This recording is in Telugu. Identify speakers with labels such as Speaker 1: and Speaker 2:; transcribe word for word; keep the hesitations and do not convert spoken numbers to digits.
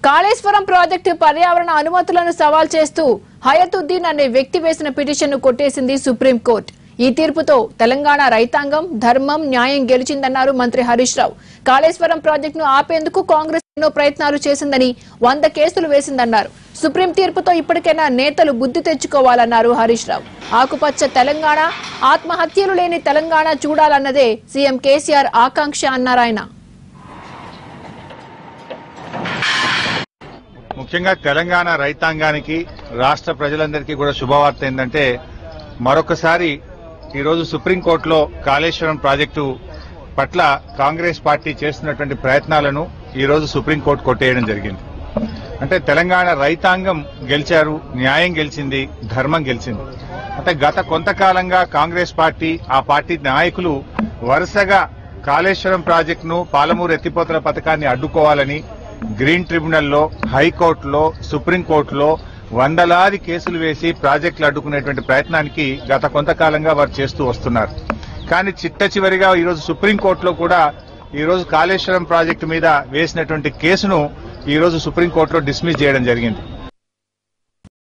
Speaker 1: కాళేశ్వరం ప్రాజెక్టు పర్యావరణ అనుమతులను సవాల్ చేస్తూ హయతుద్దీన్ అనే వ్యక్తి వేసిన పిటిషన్ ను కొట్టేసింది సుప్రీంకోర్టు. ఈ తీర్పుతో తెలంగాణ రైతాంగం ధర్మం న్యాయం గెలిచిందన్నారు మంత్రి హరీష్ రావు. కాళేశ్వరం ప్రాజెక్టును ఆపేందుకు కాంగ్రెస్ ఎన్నో ప్రయత్నాలు చేసిందని వంద కేసులు వేసిందన్నారు. సుప్రీం తీర్పుతో ఇప్పటికైనా నేతలు బుద్ధి తెచ్చుకోవాలన్నారు హరీష్ రావు. ఆకుపచ్చ తెలంగాణ, ఆత్మహత్యలు లేని తెలంగాణ చూడాలన్నదే సీఎం కేసీఆర్ ఆకాంక్ష అన్నారు ఆయన.
Speaker 2: ముఖ్యంగా తెలంగాణ రైతాంగానికి రాష్ట్ర ప్రజలందరికీ కూడా శుభవార్త ఏంటంటే మరొకసారి ఈరోజు సుప్రీంకోర్టులో కాళేశ్వరం ప్రాజెక్టు పట్ల కాంగ్రెస్ పార్టీ చేస్తున్నటువంటి ప్రయత్నాలను ఈరోజు సుప్రీంకోర్టు కొట్టేయడం జరిగింది. అంటే తెలంగాణ రైతాంగం గెలిచారు, న్యాయం గెలిచింది, ధర్మం గెలిచింది. అంటే గత కొంతకాలంగా కాంగ్రెస్ పార్టీ ఆ పార్టీ నాయకులు వరుసగా కాళేశ్వరం ప్రాజెక్టును పాలమూరు ఎత్తిపోతల పథకాన్ని అడ్డుకోవాలని గ్రీన్ ట్రిబ్యునల్లో, హైకోర్టులో, సుప్రీంకోర్టులో వందలాది కేసులు వేసి ప్రాజెక్టులు అడ్డుకునేటువంటి ప్రయత్నానికి గత కొంతకాలంగా వారు చేస్తూ వస్తున్నారు. కానీ చిట్ట చివరిగా ఈరోజు సుప్రీంకోర్టులో కూడా ఈరోజు కాళేశ్వరం ప్రాజెక్టు మీద వేసినటువంటి కేసును ఈరోజు సుప్రీంకోర్టులో డిస్మిస్ చేయడం జరిగింది.